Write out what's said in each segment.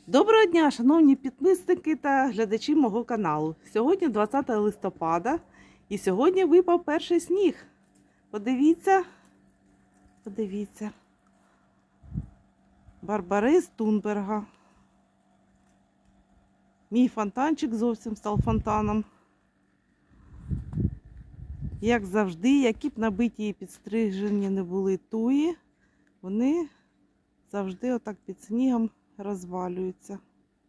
Доброго дня, шановні підписники та глядачі мого каналу. Сьогодні 20 листопада і сьогодні випав перший сніг. Подивіться. Барбарис Тунберга. Мій фонтанчик зовсім став фонтаном. Як завжди, які б набиті і підстрижені не були туї, вони завжди отак під снігом розвалюються.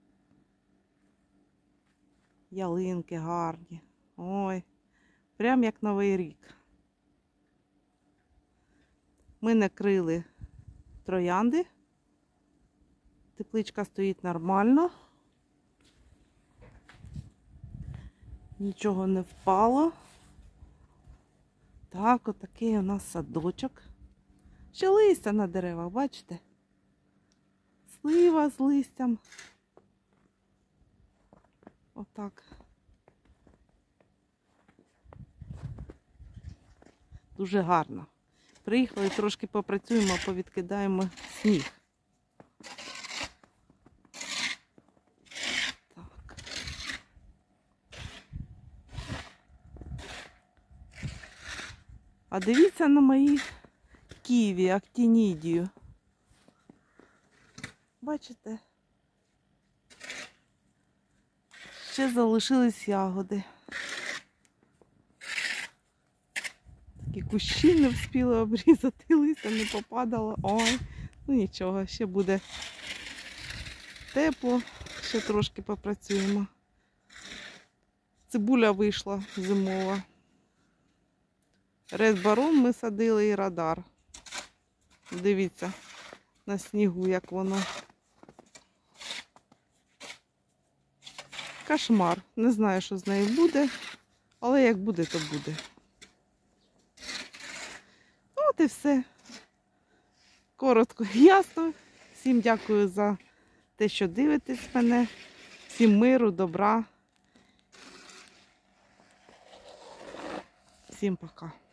Ялинки гарні. Ой, прям як Новий рік. Ми накрили троянди. Тепличка стоїть нормально. Нічого не впало. Так, отакий у нас садочок. Ще листя на деревах, бачите? Слива з листям. Отак. Дуже гарно. Приїхали, трошки попрацюємо, повідкидаємо сніг. Так. А дивіться на мої ківі, актінідію. Бачите? Ще залишились ягоди. Такі кущі не встигли обрізати, листя не попадало. Ой, ну нічого, ще буде тепло, ще трошки попрацюємо. Цибуля вийшла зимова. Ред Барон ми садили і радар. Дивіться на снігу, як воно. Кошмар. Не знаю, що з нею буде, але як буде, то буде. От і все. Коротко і ясно. Всім дякую за те, що дивитесь мене. Всім миру, добра. Всім пока.